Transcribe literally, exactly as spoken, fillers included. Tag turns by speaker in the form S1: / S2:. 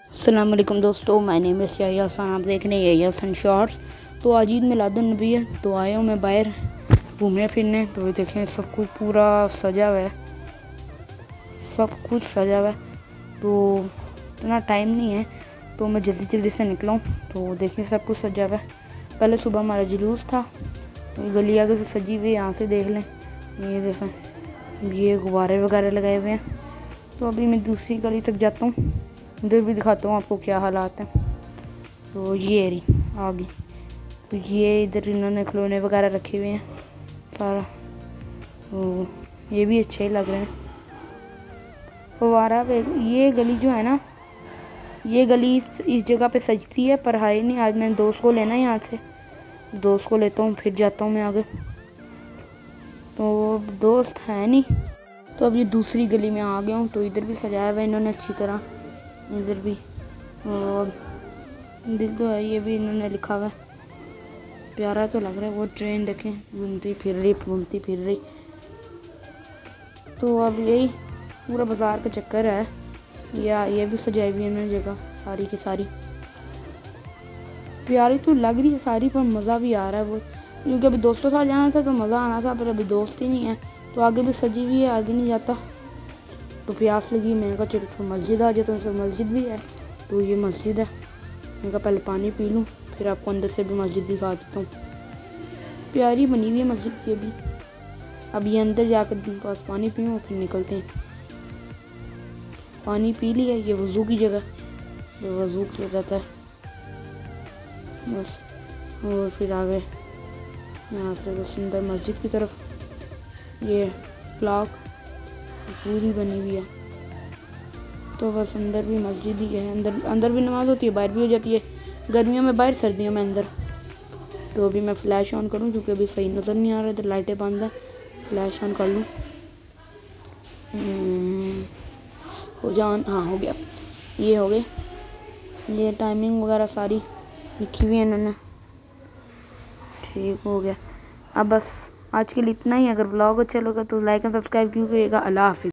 S1: अस्सलाम वालेकुम दोस्तों, my name is Yahya Hasan. आप देख रहे हैं याह्या हसन शॉर्ट्स। तो आज ईद मिलादुन्नबी है, तो आए हूँ मैं बाहर घूमने फिरने। तो ये देखें, सब कुछ पूरा सजा हुआ है, सब कुछ सजा हुआ है। तो इतना टाइम नहीं है, तो मैं जल्दी जल्दी से निकला हूँ। तो देखिए, सब कुछ सजा हुआ है। पहले सुबह हमारा जुलूस था, तो गली आगे से सजी हुई, यहाँ से देख लें। ये देखें, ये गुब्बारे वगैरह लगाए हुए हैं। तो अभी मैं दूसरी गली तक जाता हूँ, उधर भी दिखाता हूँ आपको क्या हालात हैं। तो ये रही आगे, तो ये इधर इन्होंने खिलौने वगैरह रखे हुए हैं सारा। तो ये भी अच्छे ही लग रहे हैं। फवारा पे ये गली जो है ना, ये गली इस, इस जगह पे सजती है, पर है नहीं। आज मैंने दोस्त को लेना है, यहाँ से दोस्त को लेता हूँ, फिर जाता हूँ मैं आगे। तो दोस्त है नहीं, तो अब ये दूसरी गली में आ गया हूँ। तो इधर भी सजाया हुआ है इन्होंने अच्छी तरह, इधर भी। और दिख तो है, ये भी इन्होंने लिखा हुआ है, प्यारा तो लग रहा है। वो ट्रेन देखें, घूमती फिर रही घूमती फिर रही। तो अब यही पूरा बाज़ार का चक्कर है। या ये भी सजाई हुई है इन्होंने जगह सारी की सारी। प्यारी तो लग रही है सारी, पर मज़ा भी आ रहा है वो, क्योंकि अभी दोस्तों के साथ जाना था तो मज़ा आना था, पर अभी दोस्त ही नहीं है। तो आगे भी सजी हुई है, आगे नहीं जाता। तो प्यास लगी, मैंने कहा चलो तो मस्जिद आ जाता हूँ। तो मस्जिद भी है, तो ये मस्जिद है। मैंने कहा पहले पानी पी लूँ, फिर आपको अंदर से भी मस्जिद दिखा देता हूँ। प्यारी बनी हुई है मस्जिद की अभी। अब ये अंदर जाकर पास पानी पीऊँ, फिर निकलते हैं। पानी पी लिया, ये वज़ू की जगह, जो वज़ू किया जाता है बस। और फिर आगे यहाँ से बस अंदर मस्जिद की तरफ। ये ब्लॉक पूरी बनी हुई है, तो बस अंदर भी मस्जिद ही है। अंदर अंदर भी नमाज़ होती है, बाहर भी हो जाती है। गर्मियों में बाहर, सर्दियों में अंदर। तो अभी मैं फ़्लैश ऑन करूँ, क्योंकि अभी सही नज़र नहीं आ रहा, इधर लाइटें बंद है। फ़्लैश ऑन कर लूँ, हो जान, हाँ हो गया। ये हो गए, ये टाइमिंग वगैरह सारी लिखी हुई है इन्होंने, ठीक हो गया। अब बस आज के लिए इतना ही। अगर ब्लॉग अच्छा लगा तो लाइक एंड सब्सक्राइब कीजिएगा। अल्लाह हाफ़िज़।